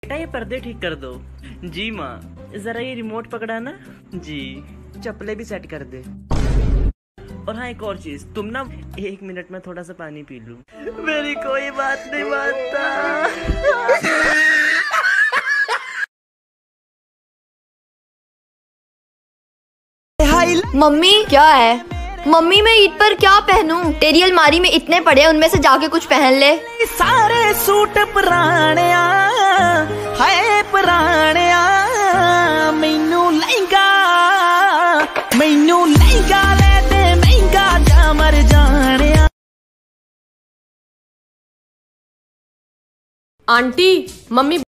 बेटा ये पर्दे ठीक कर दो। जी माँ। जरा ये रिमोट पकड़ा ना। जी। चप्पलें भी सेट कर दे। और हाँ एक और चीज, तुम ना 1 मिनट में थोड़ा सा पानी पी लूं। मेरी कोई बात नहीं मानता। मम्मी क्या है? मम्मी मैं ईद पर क्या पहनूं? तेरी अलमारी में इतने पड़े हैं, उनमें से जाके कुछ पहन ले। सारे सूट पुराने है पुराने मैनू लहंगा ले दे महंगा जा मर जाने। Aunty mummy